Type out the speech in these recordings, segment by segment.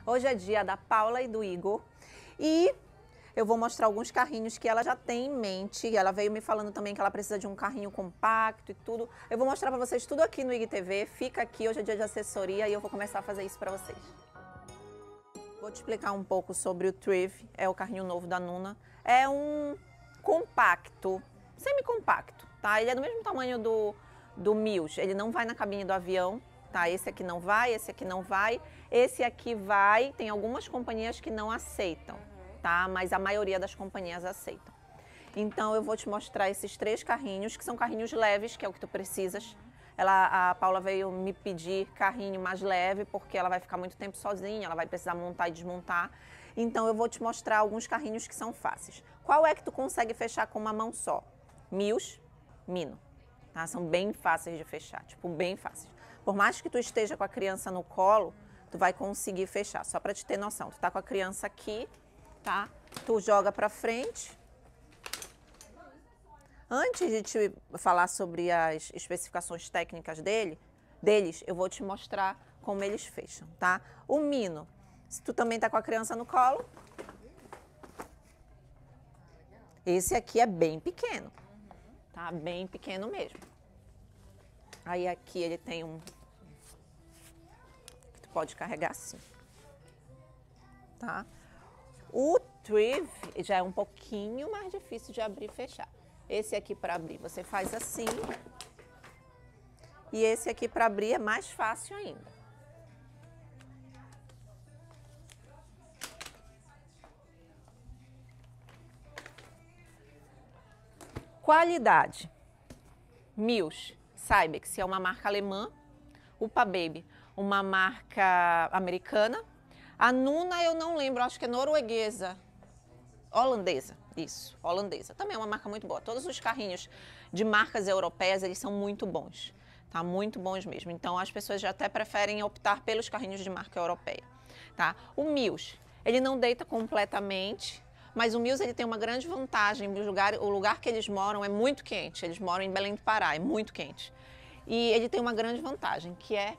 Hoje é dia da Paula e do Igor e eu vou mostrar alguns carrinhos que ela já tem em mente. Ela veio me falando também que ela precisa de um carrinho compacto e tudo. Eu vou mostrar para vocês tudo aqui no IGTV. Fica aqui, hoje é dia de assessoria e eu vou começar a fazer isso para vocês. Vou te explicar um pouco sobre o Thrive, é o carrinho novo da Nuna. É um compacto, semi-compacto, tá? Ele é do mesmo tamanho do Mills, ele não vai na cabine do avião, tá? Esse aqui não vai, esse aqui não vai, esse aqui vai. Tem algumas companhias que não aceitam, tá? Mas a maioria das companhias aceitam. Então eu vou te mostrar esses 3 carrinhos, que são carrinhos leves, que é o que tu precisas. A Paula veio me pedir carrinho mais leve, porque ela vai ficar muito tempo sozinha, ela vai precisar montar e desmontar. Então eu vou te mostrar alguns carrinhos que são fáceis. Qual é que tu consegue fechar com uma mão só? Mills, Mino. Tá? São bem fáceis de fechar, tipo, bem fáceis. Por mais que tu esteja com a criança no colo, tu vai conseguir fechar. Só para te ter noção, tu tá com a criança aqui, tá? Tu joga para frente. Antes de te falar sobre as especificações técnicas deles, eu vou te mostrar como eles fecham, tá? O Mino, se tu também tá com a criança no colo, esse aqui é bem pequeno, tá? Bem pequeno mesmo. Aí aqui ele tem um que tu pode carregar assim, tá? O Thrive já é um pouquinho mais difícil de abrir e fechar. Esse aqui para abrir você faz assim. E esse aqui para abrir é mais fácil ainda. Qualidade. Mills, Cybex, é uma marca alemã. UPA-Baby, uma marca americana. A Nuna eu não lembro, acho que é norueguesa. Holandesa, isso, holandesa. Também é uma marca muito boa. Todos os carrinhos de marcas europeias, eles são muito bons, tá? Muito bons mesmo. Então, as pessoas já até preferem optar pelos carrinhos de marca europeia, tá? O Mills, ele não deita completamente, mas o Mills, ele tem uma grande vantagem. O lugar que eles moram é muito quente. Eles moram em Belém do Pará, é muito quente. E ele tem uma grande vantagem, que é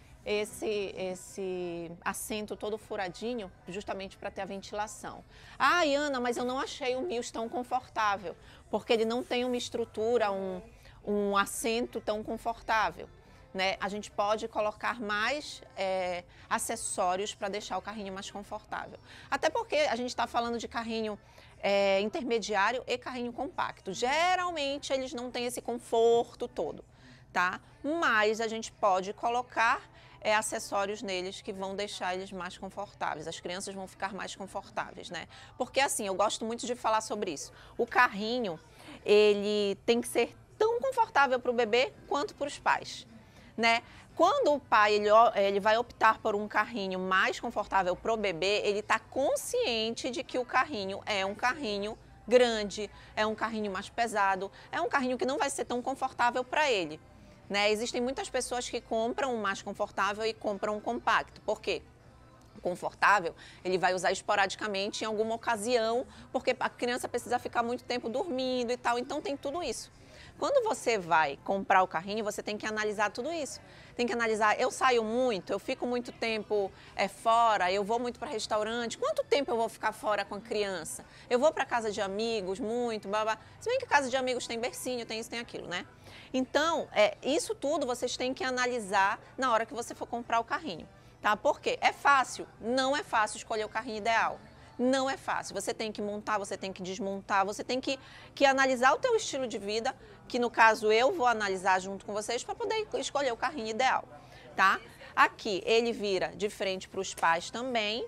esse assento todo furadinho, justamente para ter a ventilação. Ah, Ana, mas eu não achei o Mills tão confortável, porque ele não tem uma estrutura, um assento tão confortável, né? A gente pode colocar mais acessórios para deixar o carrinho mais confortável. Até porque a gente está falando de carrinho intermediário e carrinho compacto. Geralmente eles não têm esse conforto todo, tá? Mas a gente pode colocar acessórios neles que vão deixar eles mais confortáveis. As crianças vão ficar mais confortáveis, né? Porque assim, eu gosto muito de falar sobre isso. O carrinho, ele tem que ser tão confortável para o bebê quanto para os pais, né? Quando o pai ele vai optar por um carrinho mais confortável para o bebê, ele está consciente de que o carrinho é um carrinho grande, é um carrinho mais pesado, é um carrinho que não vai ser tão confortável para ele. Né? Existem muitas pessoas que compram um mais confortável e compram um compacto. Por quê? O confortável, ele vai usar esporadicamente em alguma ocasião, porque a criança precisa ficar muito tempo dormindo e tal, então tem tudo isso. Quando você vai comprar o carrinho, você tem que analisar tudo isso. Tem que analisar, eu saio muito, eu fico muito tempo fora, eu vou muito para restaurante, quanto tempo eu vou ficar fora com a criança? Eu vou para casa de amigos muito, babá. Se bem que casa de amigos tem bercinho, tem isso, tem aquilo, né? Então, isso tudo vocês têm que analisar na hora que você for comprar o carrinho, tá? Por quê? É fácil? Não é fácil escolher o carrinho ideal. Não é fácil. Você tem que montar, você tem que desmontar, você tem que analisar o teu estilo de vida, que no caso eu vou analisar junto com vocês para poder escolher o carrinho ideal, tá? Aqui ele vira de frente para os pais também.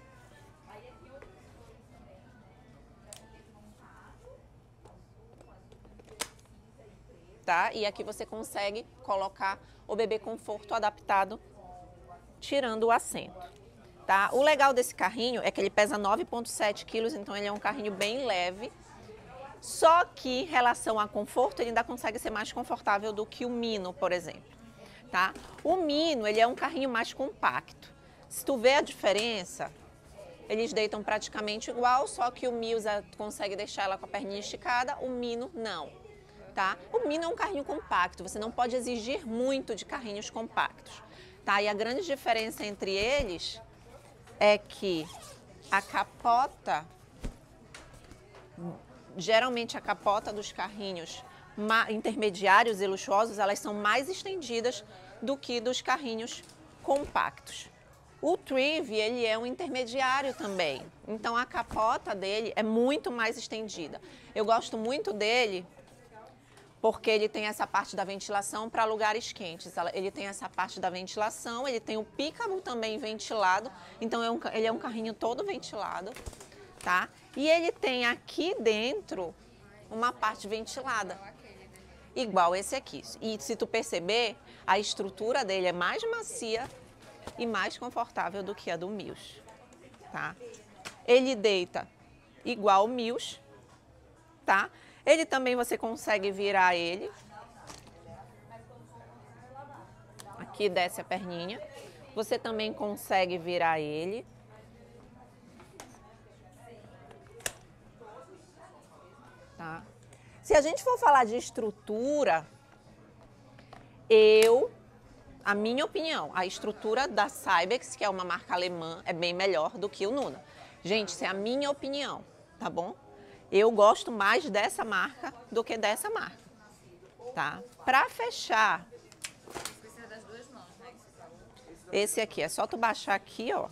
Tá? E aqui você consegue colocar o bebê conforto adaptado, tirando o assento. Tá? O legal desse carrinho é que ele pesa 9,7 quilos, então ele é um carrinho bem leve. Só que, em relação a conforto, ele ainda consegue ser mais confortável do que o Mino, por exemplo. Tá? O Mino, ele é um carrinho mais compacto. Se tu vê a diferença, eles deitam praticamente igual, só que o Mills consegue deixar ela com a perninha esticada, o Mino não. Tá? O Mino é um carrinho compacto, você não pode exigir muito de carrinhos compactos. Tá? E a grande diferença entre eles é que a capota, geralmente a capota dos carrinhos intermediários e luxuosos, elas são mais estendidas do que dos carrinhos compactos. O Trivy, ele é um intermediário também, então a capota dele é muito mais estendida. Eu gosto muito dele porque ele tem essa parte da ventilação para lugares quentes. Ele tem essa parte da ventilação, ele tem o pícabo também ventilado, então ele é um carrinho todo ventilado, tá? E ele tem aqui dentro uma parte ventilada, igual esse aqui. E se tu perceber, a estrutura dele é mais macia e mais confortável do que a do Mills, tá? Ele deita igual o Mills, tá? Ele também você consegue virar ele. Aqui desce a perninha. Você também consegue virar ele. Tá? Se a gente for falar de estrutura, a minha opinião, a estrutura da Cybex, que é uma marca alemã, é bem melhor do que o Nuna. Gente, isso é a minha opinião, tá bom? Eu gosto mais dessa marca do que dessa marca, tá? Pra fechar, esse aqui, é só tu baixar aqui, ó.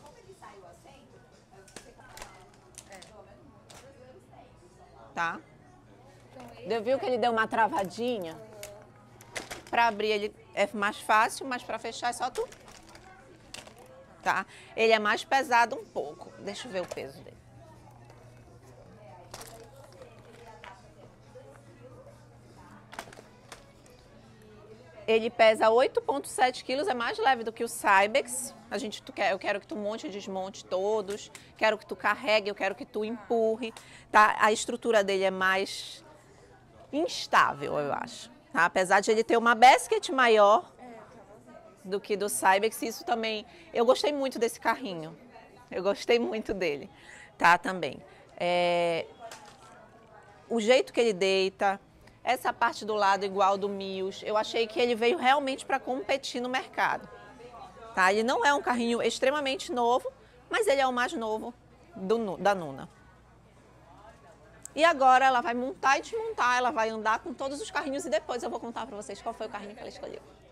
Tá? Viu que ele deu uma travadinha? Pra abrir ele é mais fácil, mas pra fechar é só tu. Tá? Ele é mais pesado um pouco. Deixa eu ver o peso dele. Ele pesa 8,7 quilos, é mais leve do que o Cybex. Eu quero que tu monte e desmonte todos, quero que tu carregue, eu quero que tu empurre, tá? A estrutura dele é mais instável, eu acho. Tá? Apesar de ele ter uma basket maior do que do Cybex, isso também... Eu gostei muito desse carrinho, eu gostei muito dele, tá? Também. O jeito que ele deita... Essa parte do lado igual do Mills, eu achei que ele veio realmente para competir no mercado. Tá? Ele não é um carrinho extremamente novo, mas ele é o mais novo da Nuna. E agora ela vai montar e desmontar, ela vai andar com todos os carrinhos e depois eu vou contar para vocês qual foi o carrinho que ela escolheu.